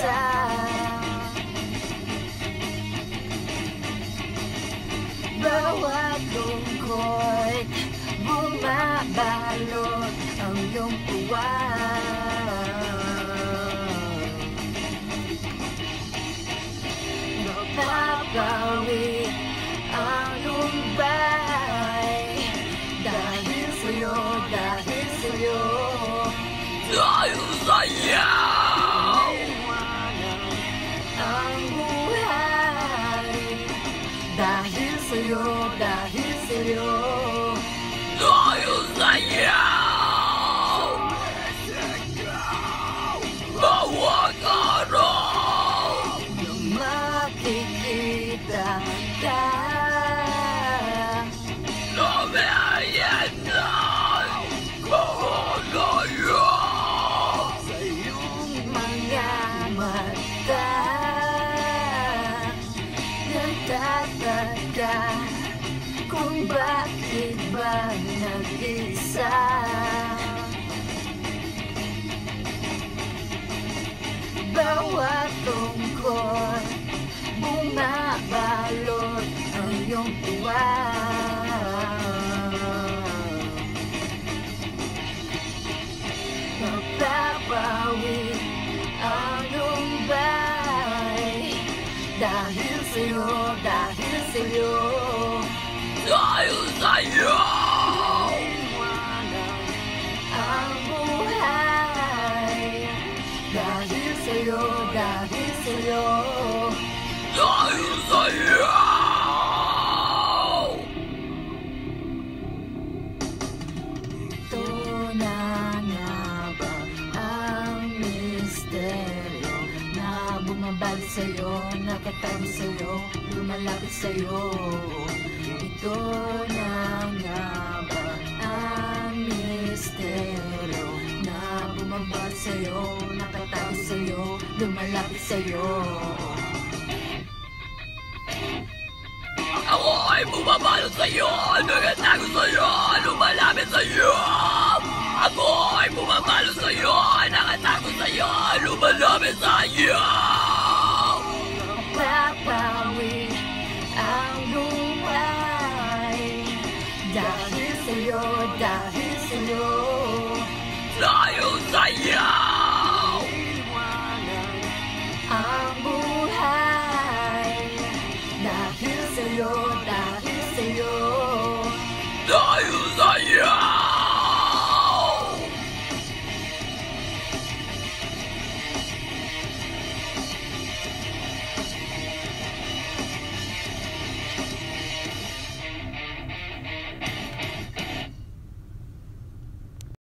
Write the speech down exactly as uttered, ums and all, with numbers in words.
nag-iisa. Bawat lungkot, bumabalot ang iyong puwang. Napapawi ang lumbay dahil sa'yo, dahil sa'yo, dahil sa'yo. Ang buhay dahil sa'yo, dahil sa'yo, dahil sa'yo. Bawat araw na makikita ka, na merienda kahagayo sa iyong mga mata. Nagtataka kung bakit ba nag-isa. Bawat tungkol, bumabalot ang iyong puwang. Napapawi ang lumbay dahil sa'yo, dahil sa'yo, dahil sa'yo. ang buhay dahil sa'yo, dahil sa'yo, Dahil sa'yo. ito na nga ba ang misteryo na bumabalik sa'yo, nakatabi sa'yo, lumalapit sa'yo. Ito na nga ba ang misteryo na bumabalik sa'yo, nakatabi sa'yo, lumalapit sa'yo. Ako ay bumabalot sa'yo, nagatago sa'yo, lumalapit sa'yo. Ako ay bumabalot sa'yo, nakatago sa'yo, lumalapit sa'yo. Napapawi ang buhay dahil sa'yo, dahil sa'yo, Dahil sa'yo. ang buhay dahil sa'yo, dahil sa'yo, Dahil sa'yo.